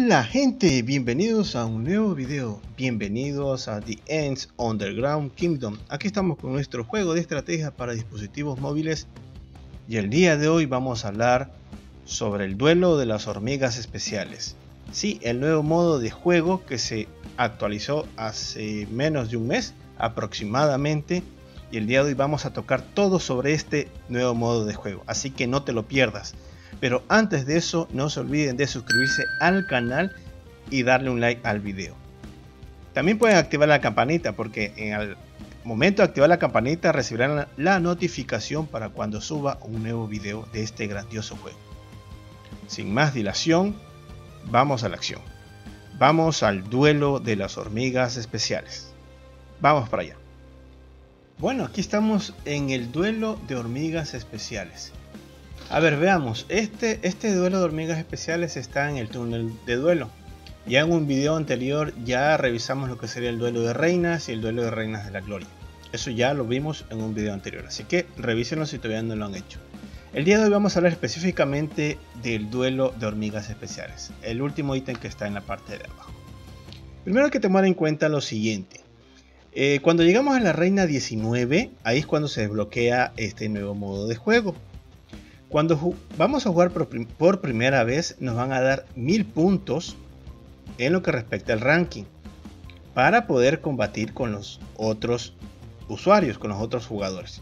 Hola gente, bienvenidos a un nuevo video, bienvenidos a The Ants Underground Kingdom. Aquí estamos con nuestro juego de estrategia para dispositivos móviles y el día de hoy vamos a hablar sobre el duelo de las hormigas especiales. Sí, el nuevo modo de juego que se actualizó hace menos de un mes aproximadamente, y el día de hoy vamos a tocar todo sobre este nuevo modo de juego, así que no te lo pierdas. Pero antes de eso, no se olviden de suscribirse al canal y darle un like al video. También pueden activar la campanita, porque en el momento de activar la campanita recibirán la notificación para cuando suba un nuevo video de este grandioso juego. Sin más dilación, vamos a la acción. Vamos al duelo de las hormigas especiales. Vamos para allá. Bueno, aquí estamos en el duelo de hormigas especiales. A ver, veamos, este duelo de hormigas especiales está en el túnel de duelo. Ya en un video anterior ya revisamos lo que sería el duelo de reinas y el duelo de reinas de la gloria. Eso ya lo vimos en un video anterior, así que revísenlo si todavía no lo han hecho. El día de hoy vamos a hablar específicamente del duelo de hormigas especiales, el último ítem que está en la parte de abajo. Primero hay que tomar en cuenta lo siguiente. Cuando llegamos a la reina 19, ahí es cuando se desbloquea este nuevo modo de juego. Cuando vamos a jugar por primera vez, nos van a dar 1000 puntos en lo que respecta al ranking para poder combatir con los otros usuarios, con los otros jugadores.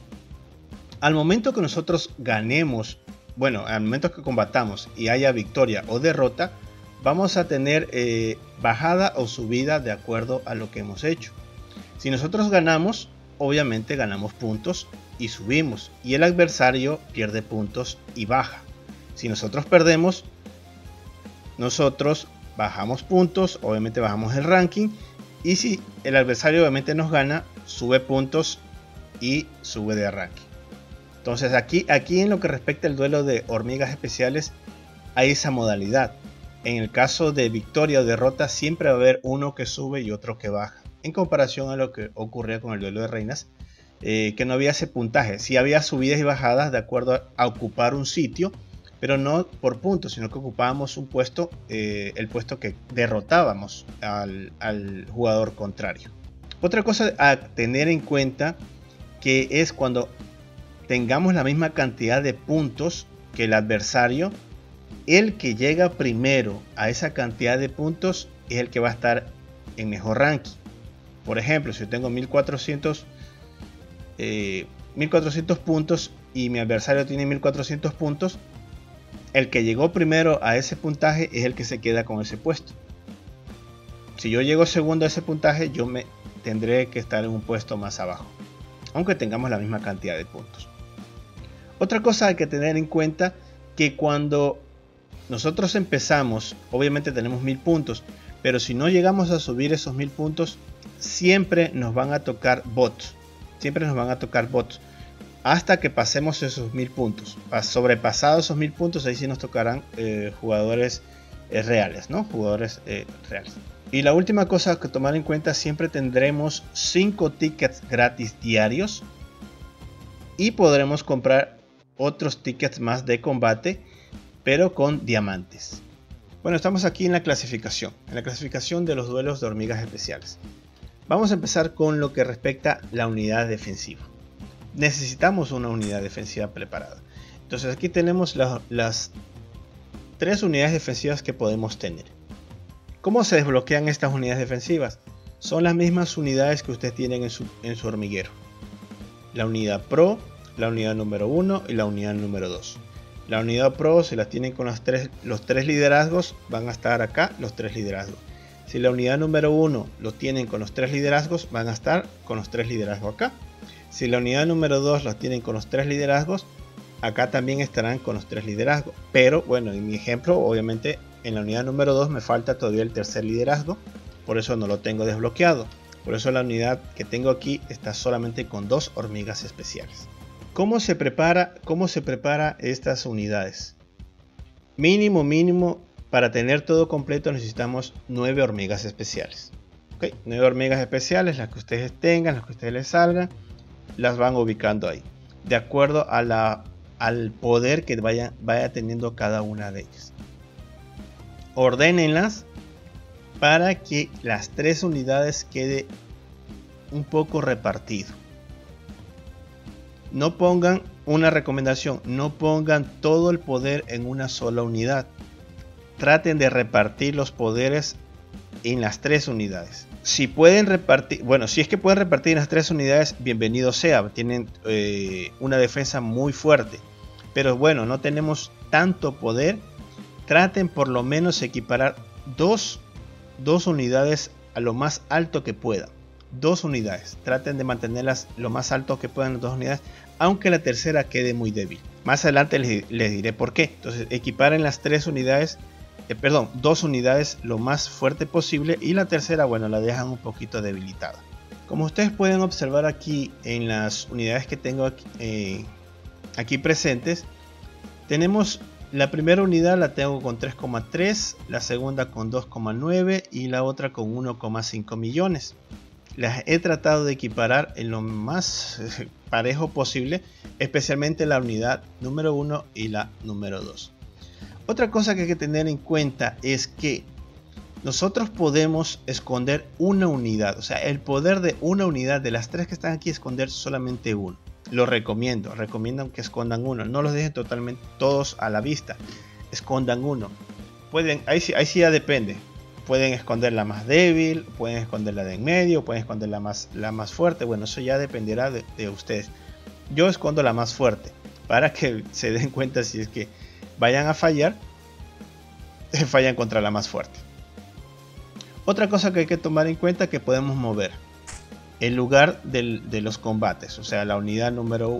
Al momento que nosotros ganemos, bueno, al momento que combatamos y haya victoria o derrota, vamos a tener bajada o subida de acuerdo a lo que hemos hecho. Si nosotros ganamos, obviamente ganamos puntos y subimos, y el adversario pierde puntos y baja. Si nosotros perdemos, nosotros bajamos puntos, obviamente bajamos el ranking, y si el adversario obviamente nos gana, sube puntos y sube de ranking. Entonces aquí en lo que respecta al duelo de hormigas especiales hay esa modalidad. En el caso de victoria o derrota siempre va a haber uno que sube y otro que baja, en comparación a lo que ocurría con el duelo de reinas, que no había ese puntaje. Sí había subidas y bajadas de acuerdo a ocupar un sitio, pero no por puntos, sino que ocupábamos un puesto, el puesto que derrotábamos al jugador contrario. Otra cosa a tener en cuenta que es cuando tengamos la misma cantidad de puntos que el adversario, el que llega primero a esa cantidad de puntos es el que va a estar en mejor ranking. Por ejemplo, si yo tengo 1400 puntos y mi adversario tiene 1400 puntos, el que llegó primero a ese puntaje es el que se queda con ese puesto. Si yo llego segundo a ese puntaje, yo me tendré que estar en un puesto más abajo, aunque tengamos la misma cantidad de puntos. Otra cosa hay que tener en cuenta, que cuando nosotros empezamos, obviamente tenemos 1000 puntos, pero si no llegamos a subir esos 1000 puntos, siempre nos van a tocar bots. Siempre nos van a tocar bots hasta que pasemos esos 1000 puntos. Sobrepasados esos 1000 puntos, ahí sí nos tocarán jugadores reales, ¿no? Jugadores reales. Y la última cosa que tomar en cuenta, siempre tendremos 5 tickets gratis diarios y podremos comprar otros tickets más de combate, pero con diamantes. Bueno, estamos aquí en la clasificación de los duelos de hormigas especiales. Vamos a empezar con lo que respecta a la unidad defensiva. Necesitamos una unidad defensiva preparada. Entonces aquí tenemos las 3 unidades defensivas que podemos tener. ¿Cómo se desbloquean estas unidades defensivas? Son las mismas unidades que ustedes tienen en su hormiguero. La unidad Pro, la unidad número 1 y la unidad número 2. La unidad Pro, si las tienen con los tres liderazgos, van a estar acá los 3 liderazgos. Si la unidad número 1 lo tienen con los 3 liderazgos, van a estar con los 3 liderazgos acá. Si la unidad número 2 lo tienen con los 3 liderazgos, acá también estarán con los 3 liderazgos. Pero bueno, en mi ejemplo, obviamente en la unidad número 2 me falta todavía el tercer liderazgo, por eso no lo tengo desbloqueado. Por eso la unidad que tengo aquí está solamente con 2 hormigas especiales. ¿Cómo se prepara estas unidades? Mínimo, para tener todo completo necesitamos 9 hormigas especiales. ¿Okay? 9 hormigas especiales, las que ustedes tengan, las que ustedes les salgan, las van ubicando ahí, de acuerdo a al poder que vaya teniendo cada una de ellas. ordénenlas para que las 3 unidades quede un poco repartido. No pongan, una recomendación, no pongan todo el poder en una sola unidad. Traten de repartir los poderes en las 3 unidades. Si pueden repartir, bueno, si es que pueden repartir en las 3 unidades, bienvenido sea. Tienen una defensa muy fuerte. Pero bueno, no tenemos tanto poder. Traten por lo menos equiparar dos unidades a lo más alto que puedan. 2 unidades. Traten de mantenerlas lo más alto que puedan las 2 unidades, aunque la tercera quede muy débil. Más adelante les diré por qué. Entonces equiparen las 3 unidades, 2 unidades lo más fuerte posible, y la tercera, bueno, la dejan un poquito debilitada. Como ustedes pueden observar aquí en las unidades que tengo aquí presentes, tenemos la primera unidad la tengo con 3,3, la segunda con 2,9 y la otra con 1,5 millones. Las he tratado de equiparar en lo más parejo posible, especialmente la unidad número 1 y la número 2. Otra cosa que hay que tener en cuenta es que nosotros podemos esconder una unidad, o sea, el poder de una unidad de las 3 que están aquí, esconder solamente uno. Lo recomiendan que escondan uno, no los dejen totalmente todos a la vista, escondan uno. Pueden, ahí sí ya depende. Pueden esconder la más débil, pueden esconder la de en medio, pueden esconder la más fuerte. Bueno, eso ya dependerá de ustedes. Yo escondo la más fuerte para que se den cuenta si es que vayan a fallar, fallan contra la más fuerte. Otra cosa que hay que tomar en cuenta es que podemos mover el lugar de los combates. O sea, la unidad número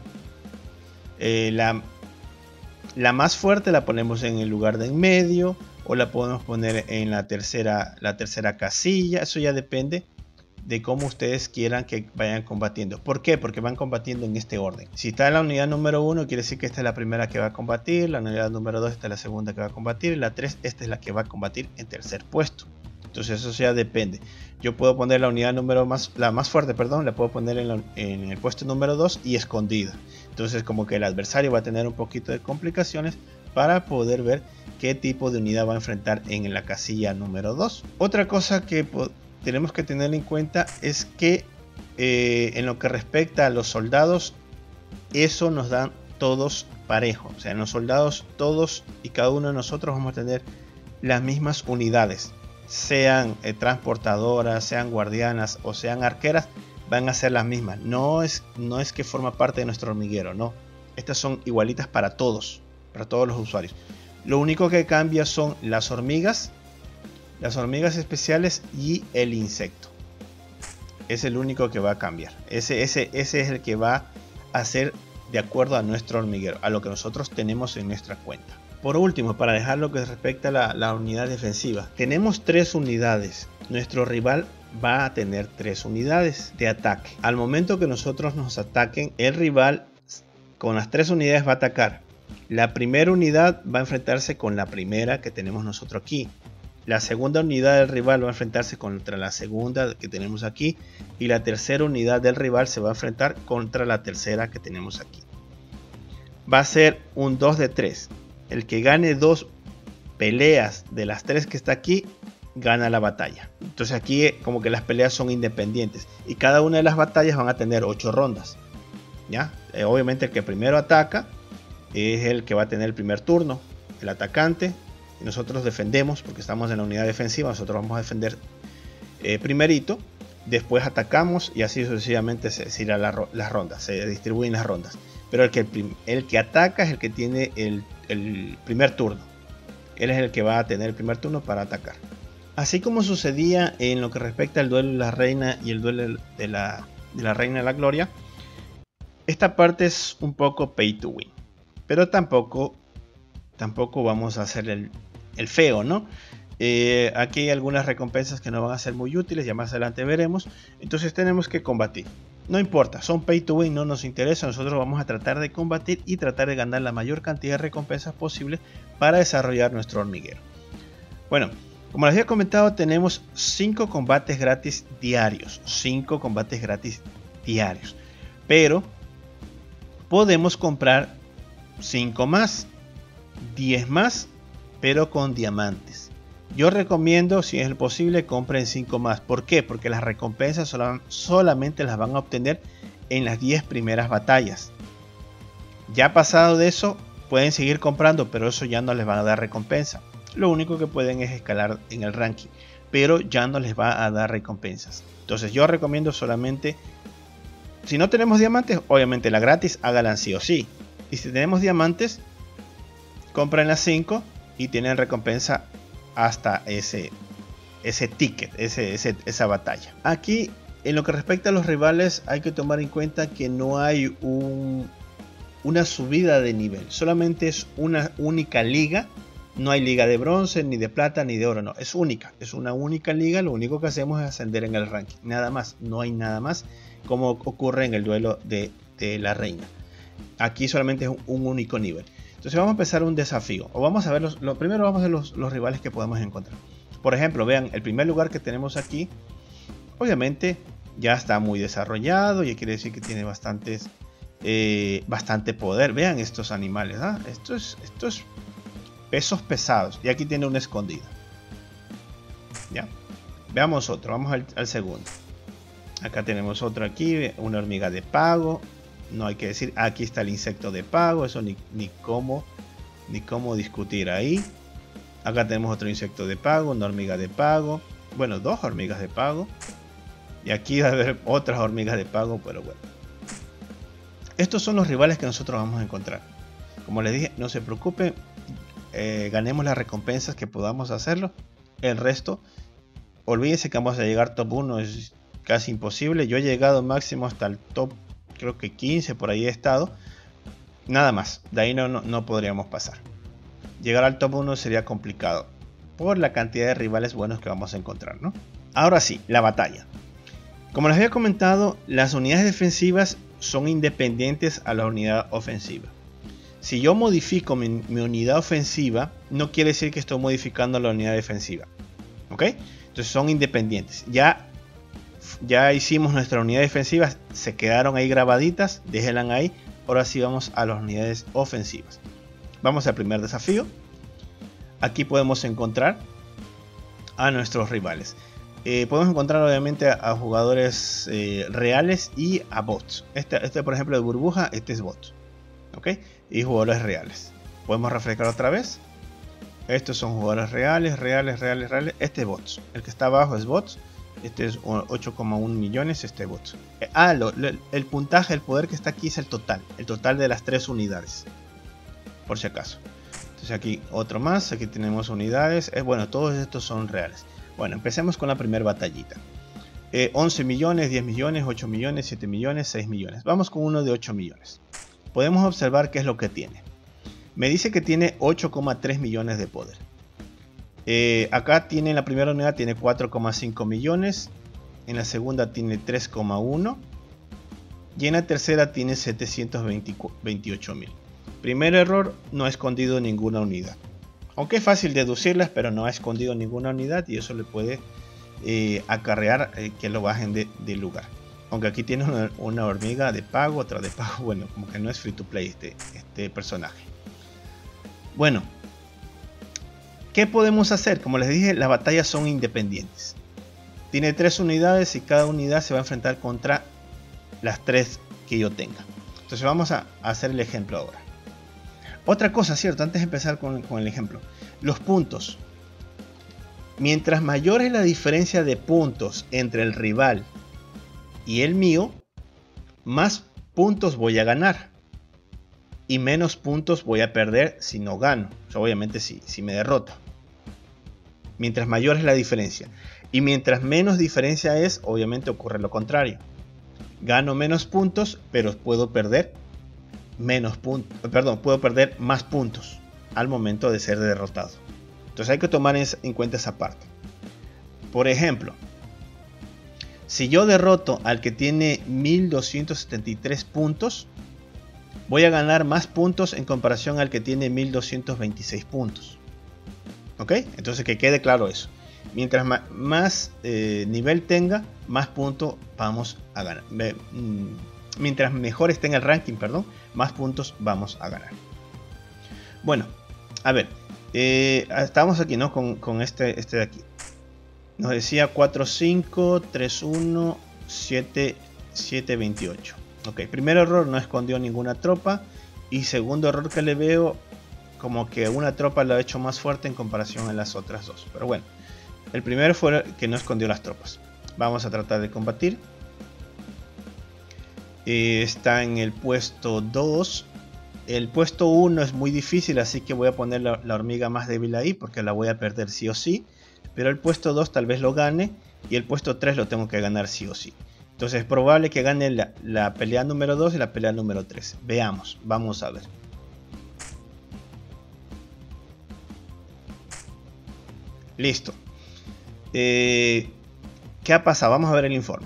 la más fuerte la ponemos en el lugar de en medio, o la podemos poner en la tercera casilla. Eso ya depende de cómo ustedes quieran que vayan combatiendo. ¿Por qué? Porque van combatiendo en este orden. Si está en la unidad número 1, quiere decir que esta es la primera que va a combatir, la unidad número 2 esta es la segunda que va a combatir, y la 3 esta es la que va a combatir en tercer puesto. Entonces eso ya depende. Yo puedo poner la unidad la más fuerte, perdón, la puedo poner en el puesto número 2 y escondida. Entonces como que el adversario va a tener un poquito de complicaciones para poder ver qué tipo de unidad va a enfrentar en la casilla número 2. Otra cosa que tenemos que tener en cuenta es que en lo que respecta a los soldados, eso nos dan todos parejo. O sea, en los soldados todos y cada uno de nosotros vamos a tener las mismas unidades. Sean transportadoras, sean guardianas o sean arqueras, van a ser las mismas. No es que forma parte de nuestro hormiguero, no. Estas son igualitas para todos los usuarios. Lo único que cambia son las hormigas especiales y el insecto. Es el único que va a cambiar. Ese es el que va a ser de acuerdo a nuestro hormiguero, a lo que nosotros tenemos en nuestra cuenta. Por último, para dejar lo que respecta a la unidad defensiva, tenemos 3 unidades. Nuestro rival va a tener 3 unidades de ataque. Al momento que nosotros nos ataquen, el rival con las 3 unidades va a atacar. La primera unidad va a enfrentarse con la primera que tenemos nosotros aquí. La segunda unidad del rival va a enfrentarse contra la segunda que tenemos aquí. Y la tercera unidad del rival se va a enfrentar contra la tercera que tenemos aquí. Va a ser un 2 de 3. El que gane 2 peleas de las 3 que está aquí, gana la batalla. Entonces aquí como que las peleas son independientes. Y cada una de las batallas van a tener 8 rondas. ¿Ya? Obviamente el que primero ataca es el que va a tener el primer turno. El atacante. Y nosotros defendemos porque estamos en la unidad defensiva. Nosotros vamos a defender primerito. Después atacamos y así sucesivamente se irán las rondas. Se distribuyen las rondas. Pero el que ataca es el que tiene el primer turno. Él es el que va a tener el primer turno para atacar. Así como sucedía en lo que respecta al duelo de la reina y el duelo de la reina de la gloria, esta parte es un poco pay to win. Pero tampoco vamos a hacer el feo, ¿no? Aquí hay algunas recompensas que no van a ser muy útiles, ya más adelante veremos. Entonces tenemos que combatir. No importa, son pay to win, no nos interesa. Nosotros vamos a tratar de combatir y tratar de ganar la mayor cantidad de recompensas posible para desarrollar nuestro hormiguero. Bueno, como les había comentado, tenemos 5 combates gratis diarios. 5 combates gratis diarios. Pero podemos comprar 5 más, 10 más, pero con diamantes. Yo recomiendo, si es posible, compren 5 más. ¿Por qué? Porque las recompensas solamente las van a obtener en las 10 primeras batallas. Ya pasado de eso, pueden seguir comprando, pero eso ya no les va a dar recompensa. Lo único que pueden es escalar en el ranking, pero ya no les va a dar recompensas. Entonces yo recomiendo solamente, si no tenemos diamantes, obviamente la gratis, háganla sí o sí. Y si tenemos diamantes, compren las 5 y tienen recompensa hasta ese ticket, esa batalla. Aquí, en lo que respecta a los rivales, hay que tomar en cuenta que no hay una subida de nivel. Solamente es una única liga. No hay liga de bronce, ni de plata, ni de oro. No, es única. Es una única liga. Lo único que hacemos es ascender en el ranking. Nada más. No hay nada más, como ocurre en el duelo de la reina. Aquí solamente es un único nivel. Entonces vamos a empezar un desafío. O vamos a ver primero vamos a ver los rivales que podemos encontrar. Por ejemplo, vean, el primer lugar que tenemos aquí, obviamente ya está muy desarrollado. Y quiere decir que tiene bastante poder. Vean estos animales. ¿Ah? Esto es pesos pesados. Y aquí tiene una escondida. Ya. Veamos otro. Vamos al segundo. Acá tenemos otro aquí. Una hormiga de pago. No hay que decir. Aquí está el insecto de pago. Eso ni cómo discutir ahí. Acá tenemos otro insecto de pago. Una hormiga de pago. Bueno, 2 hormigas de pago. Y aquí va a haber otras hormigas de pago. Pero bueno. Estos son los rivales que nosotros vamos a encontrar. Como les dije, no se preocupen. Ganemos las recompensas que podamos hacerlo. El resto, olvídense que vamos a llegar top 1, es casi imposible. Yo he llegado máximo hasta el top, creo que 15, por ahí he estado. Nada más, de ahí no podríamos pasar. Llegar al top 1 sería complicado por la cantidad de rivales buenos que vamos a encontrar, ¿no? Ahora sí, la batalla. Como les había comentado, las unidades defensivas son independientes a la unidad ofensiva. Si yo modifico mi unidad ofensiva, no quiere decir que estoy modificando la unidad defensiva. ¿Ok? Entonces son independientes. Ya hicimos nuestra unidad defensiva, se quedaron ahí grabaditas, déjenlas ahí. Ahora sí vamos a las unidades ofensivas. Vamos al primer desafío. Aquí podemos encontrar a nuestros rivales. Podemos encontrar obviamente a jugadores reales y a bots. Este por ejemplo de burbuja, este es bot. ¿Ok? Y jugadores reales. Podemos refrescar otra vez. Estos son jugadores reales. Este es bots. El que está abajo es bots. Este es 8,1 millones. Este es bots. El puntaje, el poder que está aquí es el total. El total de las 3 unidades. Por si acaso. Entonces aquí otro más. Aquí tenemos unidades. Bueno, todos estos son reales. Bueno, empecemos con la primera batallita. 11 millones, 10 millones, 8 millones, 7 millones, 6 millones. Vamos con uno de 8 millones. Podemos observar qué es lo que tiene. Me dice que tiene 8,3 millones de poder. Acá tiene en la primera unidad tiene 4,5 millones. En la segunda tiene 3,1. Y en la tercera tiene 728 mil. Primer error, no ha escondido ninguna unidad. Aunque es fácil deducirlas, pero no ha escondido ninguna unidad. Y eso le puede acarrear que lo bajen de lugar. Aunque aquí tiene una hormiga de pago, otra de pago. Bueno, como que no es free to play este personaje. Bueno, ¿qué podemos hacer? Como les dije, las batallas son independientes. Tiene 3 unidades y cada unidad se va a enfrentar contra las 3 que yo tenga. Entonces vamos a hacer el ejemplo ahora. Otra cosa, cierto, antes de empezar con el ejemplo. Los puntos. Mientras mayor es la diferencia de puntos entre el rival y el mío, más puntos voy a ganar y menos puntos voy a perder si no gano. O sea, obviamente si me derroto. Mientras mayor es la diferencia y mientras menos diferencia es, obviamente ocurre lo contrario. Gano menos puntos, pero puedo perder puedo perder más puntos al momento de ser derrotado. Entonces hay que tomar en cuenta esa parte. Por ejemplo, si yo derroto al que tiene 1273 puntos, voy a ganar más puntos en comparación al que tiene 1226 puntos. ¿Ok? Entonces que quede claro eso. Mientras más nivel tenga, más puntos vamos a ganar. Mientras mejor esté en el ranking, más puntos vamos a ganar. Bueno, a ver, Estamos aquí, ¿no? Con este de aquí. Nos decía 45, 31, 7, 7, 28. Ok, primer error, no escondió ninguna tropa. Y segundo error que le veo, como que una tropa lo ha hecho más fuerte en comparación a las otras dos. Pero bueno, el primero fue que no escondió las tropas. Vamos a tratar de combatir. Está en el puesto 2. El puesto 1 es muy difícil, así que voy a poner la hormiga más débil ahí porque la voy a perder sí o sí. Pero el puesto 2 tal vez lo gane y el puesto 3 lo tengo que ganar sí o sí. Entonces es probable que gane la pelea número 2 y la pelea número 3. Veamos, vamos a ver. Listo. ¿Qué ha pasado? Vamos a ver el informe.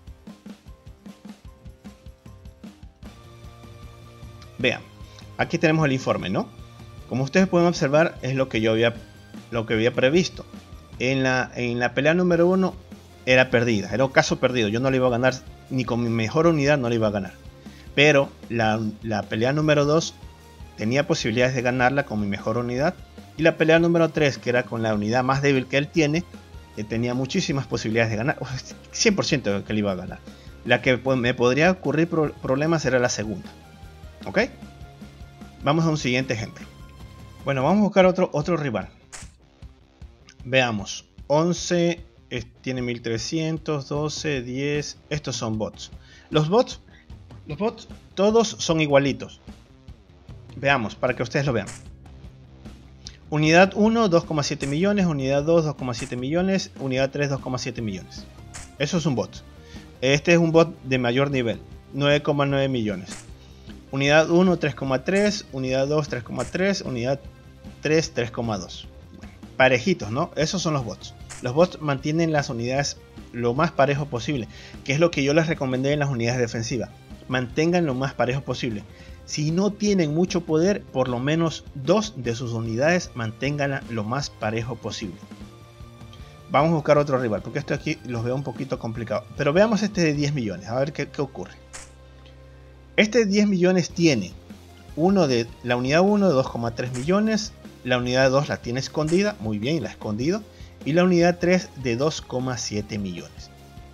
Vean, aquí tenemos el informe, ¿no? Como ustedes pueden observar, es lo que yo había previsto. En la pelea número 1 era perdida, era un caso perdido. Yo no le iba a ganar, ni con mi mejor unidad no le iba a ganar. Pero la pelea número 2 tenía posibilidades de ganarla con mi mejor unidad. Y la pelea número 3, que era con la unidad más débil que él tiene, tenía muchísimas posibilidades de ganar. 100% que le iba a ganar. La que me podría ocurrir problemas era la segunda. ¿Ok? Vamos a un siguiente ejemplo. Bueno, vamos a buscar otro rival. Veamos. 11 tiene 1300, 12, 10. Estos son bots. Los bots todos son igualitos. Veamos, para que ustedes lo vean. Unidad 1, 2,7 millones. Unidad 2, 2,7 millones. Unidad 3, 2,7 millones. Eso es un bot. Este es un bot de mayor nivel. 9,9 millones. Unidad 1, 3,3. Unidad 2, 3,3. Unidad 3, 3,2. Parejitos, ¿no? Esos son los bots. Los bots mantienen las unidades lo más parejo posible, que es lo que yo les recomendé en las unidades defensivas. Mantengan lo más parejo posible. Si no tienen mucho poder, por lo menos 2 de sus unidades manténganla lo más parejo posible. Vamos a buscar otro rival, porque esto aquí los veo un poquito complicado. Pero veamos este de 10 millones, a ver qué ocurre. Este de 10 millones tiene la unidad 1 de 2,3 millones. La unidad 2 la tiene escondida, muy bien, la ha escondido. Y la unidad 3 de 2,7 millones.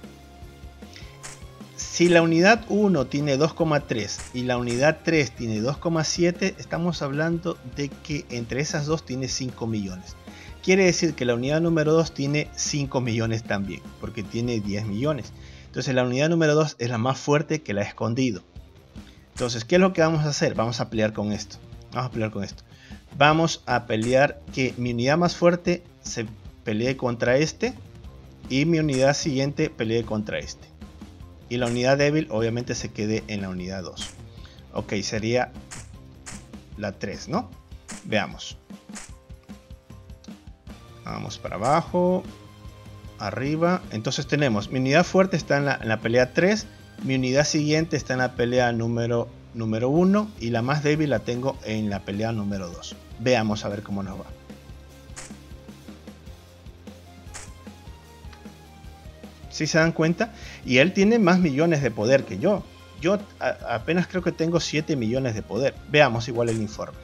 Si la unidad 1 tiene 2,3 y la unidad 3 tiene 2,7, estamos hablando de que entre esas dos tiene 5 millones. Quiere decir que la unidad número 2 tiene 5 millones también, porque tiene 10 millones. Entonces la unidad número 2 es la más fuerte que la ha escondido. Entonces, ¿qué es lo que vamos a hacer? Vamos a pelear con esto. Vamos a pelear que mi unidad más fuerte se pelee contra este y mi unidad siguiente pelee contra este. Y la unidad débil obviamente se quede en la unidad 2. Ok, sería la 3, ¿no? Veamos. Vamos para abajo, arriba. Entonces tenemos, mi unidad fuerte está en la pelea 3. Mi unidad siguiente está en la pelea número 1 y la más débil la tengo en la pelea número 2. Veamos a ver cómo nos va. ¿Sí se dan cuenta? Y él tiene más millones de poder que yo. Yo apenas creo que tengo 7 millones de poder. Veamos igual el informe.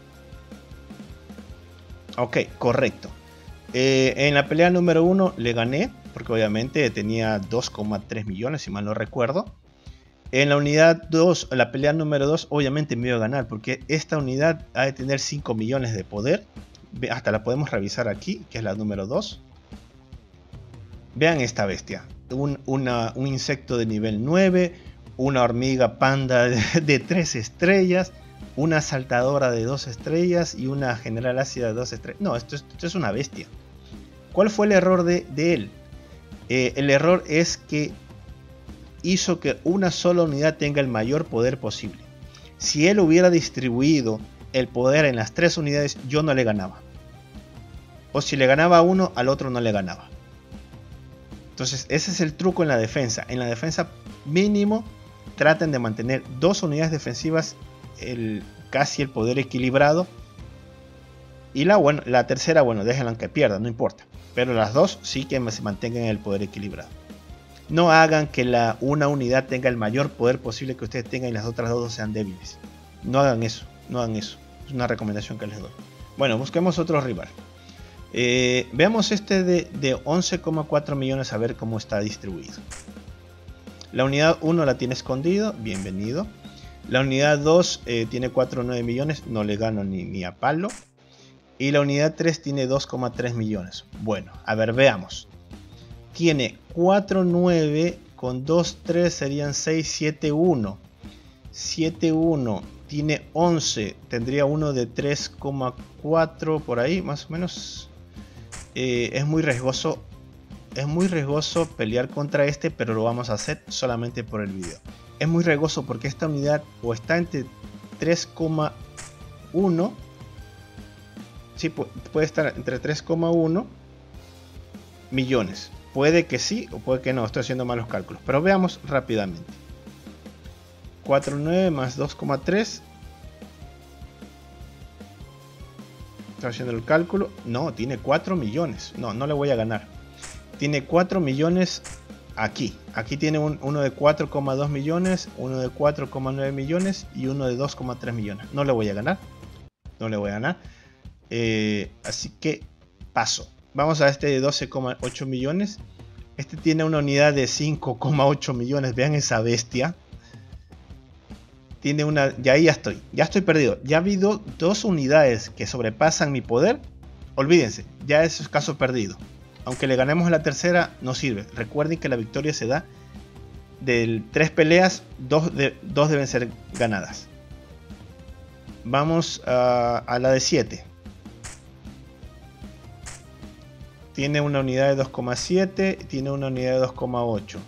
Ok, correcto. En la pelea número 1 le gané, porque obviamente tenía 2,3 millones, si mal no recuerdo. En la unidad 2, la pelea número 2, obviamente me iba a ganar, porque esta unidad ha de tener 5 millones de poder. Hasta la podemos revisar aquí, que es la número 2. Vean esta bestia. Un insecto de nivel 9, una hormiga panda de 3 estrellas, una saltadora de 2 estrellas y una general ácida de 2 estrellas. No, esto es una bestia. ¿Cuál fue el error de él? El error es que hizo que una sola unidad tenga el mayor poder posible. Si él hubiera distribuido el poder en las 3 unidades, yo no le ganaba. O si le ganaba a uno, al otro no le ganaba. Entonces ese es el truco en la defensa. En la defensa mínimo traten de mantener 2 unidades defensivas, casi el poder equilibrado. Y la tercera, bueno, déjenla que pierda, no importa. Pero las 2 sí que se mantengan el poder equilibrado. No hagan que una unidad tenga el mayor poder posible que ustedes tengan y las otras 2 sean débiles. No hagan eso, no hagan eso. Es una recomendación que les doy. Bueno, busquemos otro rival. Veamos este de 11,4 millones, a ver cómo está distribuido. La unidad 1 la tiene escondido, bienvenido. La unidad 2 tiene 4,9 millones, no le gano ni a palo. Y la unidad 3 tiene 2,3 millones. Bueno, a ver, veamos. Tiene 4,9 con 2,3 serían 6,7,1. 7,1 tiene 11, tendría uno de 3,4 por ahí, más o menos. Es muy riesgoso pelear contra este, pero lo vamos a hacer solamente por el video. Es muy riesgoso porque esta unidad o está entre 3,1, sí, puede estar entre 3,1 millones. Puede que sí o puede que no, estoy haciendo malos cálculos, pero veamos rápidamente. 4,9 más 2,3. Estoy haciendo el cálculo. No, tiene 4 millones. No le voy a ganar. Tiene 4 millones aquí. Aquí tiene uno de 4,2 millones, uno de 4,9 millones y uno de 2,3 millones. No le voy a ganar. No le voy a ganar. Así que paso. Vamos a este de 12,8 millones. Este tiene una unidad de 5,8 millones. Vean esa bestia. Tiene una... Ya estoy perdido. Ya ha habido dos unidades que sobrepasan mi poder. Olvídense, ya eso es caso perdido. Aunque le ganemos a la tercera, no sirve. Recuerden que la victoria se da de 3 peleas, 2 deben ser ganadas. Vamos a la de 7. Tiene una unidad de 2,7, tiene una unidad de 2,8.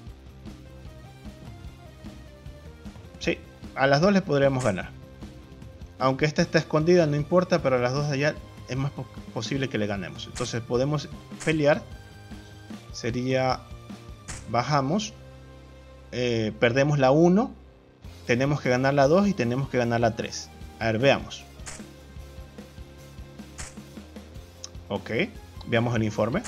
Sí, a las dos les podríamos ganar. Aunque esta está escondida, no importa, pero a las dos de allá es más posible que le ganemos. Entonces podemos pelear. Sería, bajamos, perdemos la 1, tenemos que ganar la 2 y tenemos que ganar la 3. A ver, veamos. Ok, veamos el informe.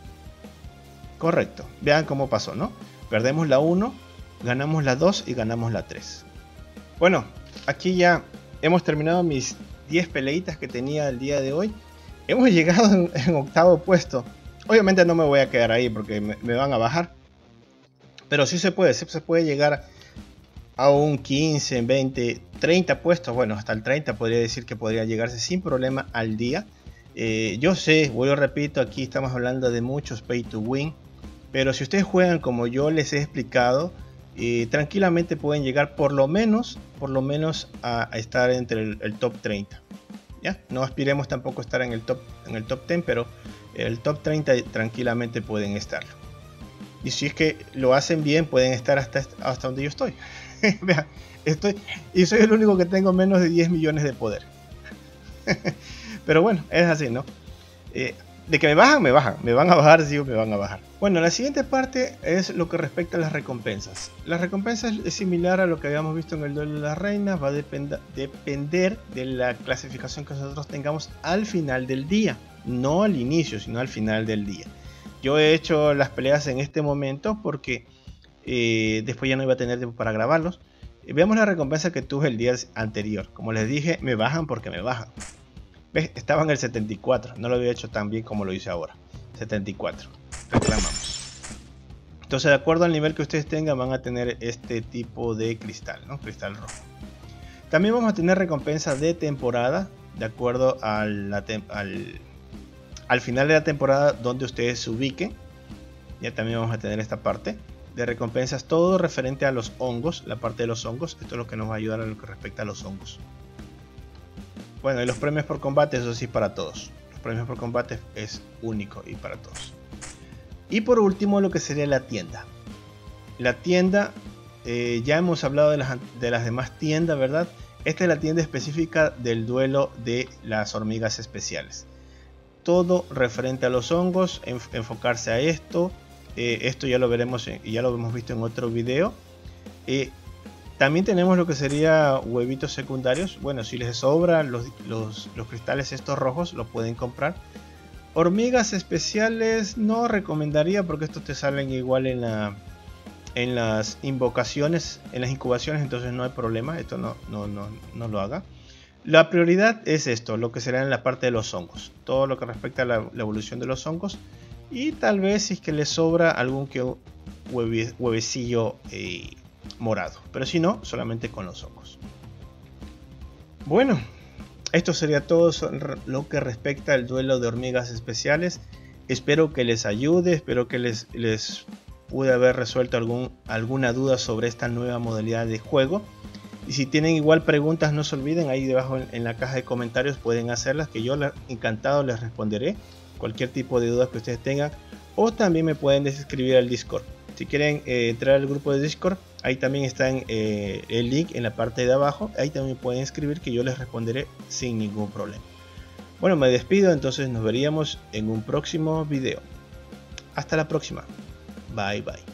Correcto, vean cómo pasó, ¿no? Perdemos la 1, ganamos la 2 y ganamos la 3. Bueno, aquí ya hemos terminado mis 10 peleitas que tenía el día de hoy. Hemos llegado en octavo puesto. Obviamente no me voy a quedar ahí porque me van a bajar. Pero sí se puede llegar a un 15, 20, 30 puestos. Bueno, hasta el 30 podría decir que podría llegarse sin problema al día. Yo sé, vuelvo repito, aquí estamos hablando de muchos pay to win. Pero si ustedes juegan como yo les he explicado, tranquilamente pueden llegar por lo menos a estar entre el top 30. ¿Ya? No aspiremos tampoco a estar en el top 10, pero el top 30 tranquilamente pueden estarlo. Y si es que lo hacen bien, pueden estar hasta donde yo estoy. Vean, y soy el único que tengo menos de 10 millones de poder. Pero bueno, es así, ¿no? De que me bajan, me van a bajar, sí, me van a bajar. Bueno, la siguiente parte es lo que respecta a las recompensas. Las recompensas es similar a lo que habíamos visto en el duelo de las reinas. Va a depender de la clasificación que nosotros tengamos al final del día. No al inicio, sino al final del día. Yo he hecho las peleas en este momento porque después ya no iba a tener tiempo para grabarlos. Veamos la recompensa que tuve el día anterior. Como les dije, me bajan porque me bajan. ¿Ves? Estaba en el 74, no lo había hecho tan bien como lo hice ahora. 74, reclamamos. Entonces, de acuerdo al nivel que ustedes tengan, van a tener este tipo de cristal, ¿no? Cristal rojo. También vamos a tener recompensas de temporada, de acuerdo al final de la temporada donde ustedes se ubiquen. Ya también vamos a tener esta parte de recompensas, todo referente a los hongos, la parte de los hongos. Esto es lo que nos va a ayudar a lo que respecta a los hongos. Bueno, y los premios por combate, eso sí, para todos. Los premios por combate es único y para todos. Y por último, lo que sería la tienda. La tienda, ya hemos hablado de las demás tiendas, ¿verdad? Esta es la tienda específica del duelo de las hormigas especiales. Todo referente a los hongos, enfocarse a esto. Esto ya lo veremos y ya lo hemos visto en otro video. También tenemos lo que sería huevitos secundarios. Bueno, si les sobran los cristales estos rojos, los pueden comprar. Hormigas especiales no recomendaría porque estos te salen igual en las invocaciones, en las incubaciones, entonces no hay problema. Esto no lo haga. La prioridad es esto, lo que será en la parte de los hongos, todo lo que respecta a la evolución de los hongos, y tal vez si es que les sobra algún que huevecillo morado, pero si no, solamente con los hongos. Bueno, esto sería todo lo que respecta al duelo de hormigas especiales. Espero que les ayude, espero que les pude haber resuelto alguna duda sobre esta nueva modalidad de juego. Y si tienen igual preguntas, no se olviden, ahí debajo en la caja de comentarios pueden hacerlas, que yo encantado les responderé cualquier tipo de dudas que ustedes tengan, o también me pueden escribir al Discord. Si quieren entrar al grupo de Discord, ahí también está el link en la parte de abajo, ahí también pueden escribir que yo les responderé sin ningún problema. Bueno, me despido, entonces nos veríamos en un próximo video. Hasta la próxima. Bye bye.